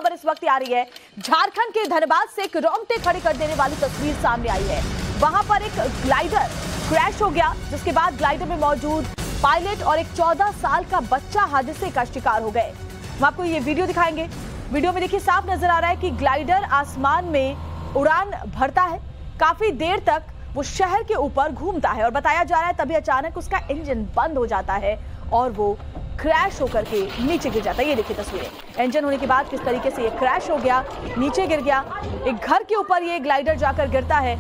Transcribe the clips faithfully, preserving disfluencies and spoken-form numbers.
खबर इस वक्त आ रही है झारखंड के धनबाद से एक रोंगटे खड़े कर देने वाली तस्वीर सामने आई है। वहां पर एक ग्लाइडर क्रैश हो गया, जिसके बाद ग्लाइडर में मौजूद पायलट और एक चौदह साल का बच्चा हादसे का शिकार हो गए। हम आपको ये वीडियो दिखाएंगे। वीडियो में देखिए साफ नजर आ रहा है कि ग्लाइडर आसमान में उड़ान भरता है। काफी देर तक वो शहर के ऊपर घूमता है और बताया जा रहा है तभी अचानक उसका इंजन बंद हो जाता है और वो क्रैश होकर के नीचे गिर जाता है। ये देखिए तस्वीरें, इंजन होने के बाद किस तरीके से ये क्रैश हो गया, नीचे गिर गया। एक घर के ऊपर ये ग्लाइडर जाकर गिरता है।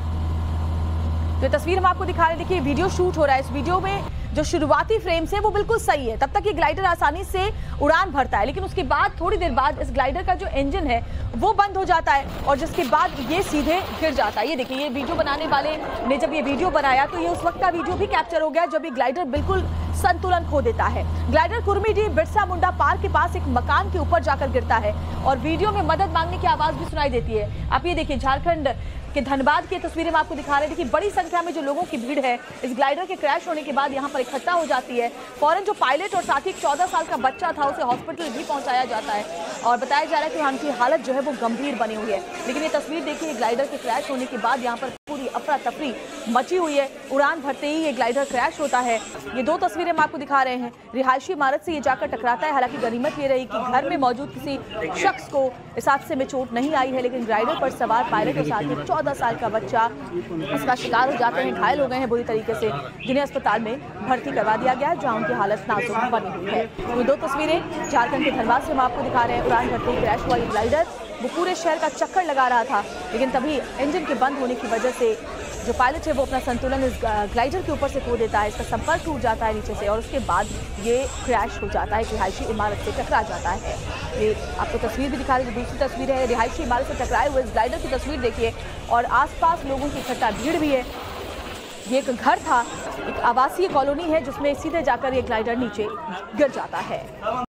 तो तस्वीर हम आपको दिखा रहे हैं। देखिए वीडियो शूट हो रहा है। इस वीडियो में जो शुरुआती फ्रेम्स है वो बिल्कुल सही है, तब तक ये ग्लाइडर आसानी से उड़ान भरता है, लेकिन उसके बाद थोड़ी देर बाद इस ग्लाइडर का जो इंजन है वो बंद हो जाता है और जिसके बाद ये सीधे गिर जाता है। ये देखिए, ये वीडियो बनाने वाले ने जब ये वीडियो बनाया तो ये उस वक्त का वीडियो भी कैप्चर हो गया जब ये ग्लाइडर बिल्कुल संतुलन खो देता है। ग्लाइडर कुर्मीडीह बिरसा मुंडा पार्क के पास एक मकान के ऊपर जाकर गिरता है और वीडियो में मदद मांगने की आवाज भी सुनाई देती है। आप ये देखिए, झारखंड के धनबाद की तस्वीरें हम आपको दिखा रहे हैं। देखिए बड़ी संख्या में जो लोगों की भीड़ है इस ग्लाइडर के क्रैश होने के बाद यहाँ पर इकट्ठा हो जाती है। फौरन जो पायलट और साथ ही एक चौदह साल का बच्चा था उसे हॉस्पिटल भी पहुंचाया जाता है और बताया जा रहा है कि उनकी हालत जो है वो गंभीर बनी हुई है। लेकिन ये तस्वीर देखिए, ग्लाइडर के क्रैश होने के बाद यहाँ पर पूरी अफरा तफरी मची हुई है। उड़ान भरते ही ये ग्लाइडर क्रैश होता है। ये दो तस्वीरें हम आपको दिखा रहे हैं। रिहायशी इमारत से ये जाकर टकराता है। हालांकि गनीमत ये रही कि घर में मौजूद किसी शख्स को इस हादसे में चोट नहीं आई है, लेकिन ग्लाइडर पर सवार पायलट और साथ ही चौदह साल का बच्चा इसका शिकार हो जाते हैं, घायल हो गए हैं बुरी तरीके से, जिन्हें अस्पताल में भर्ती करवा दिया गया है जहां उनकी हालत नाजुक बनी हुई है। ये दो तस्वीरें झारखंड के धनबाद से हम आपको दिखा रहे हैं। उड़ान भरते ही क्रैश हुआ ये ग्लाइडर, वो पूरे शहर का चक्कर लगा रहा था, लेकिन तभी इंजन के बंद होने की वजह से जो पायलट है वो अपना संतुलन इस ग्लाइडर के ऊपर से खो देता है। इसका संपर्क टूट जाता है नीचे से और उसके बाद ये क्रैश हो जाता है, रिहायशी इमारत से टकरा जाता है। ये आपको तस्वीर भी दिखा रही है। दूसरी तस्वीर है रिहायशी इमारत से टकराए हुए इस ग्लाइडर की तस्वीर देखिए और आसपास लोगों की इकट्ठा भीड़ भी है। ये एक घर था, एक आवासीय कॉलोनी है जिसमें सीधे जाकर ये ग्लाइडर नीचे गिर जाता है।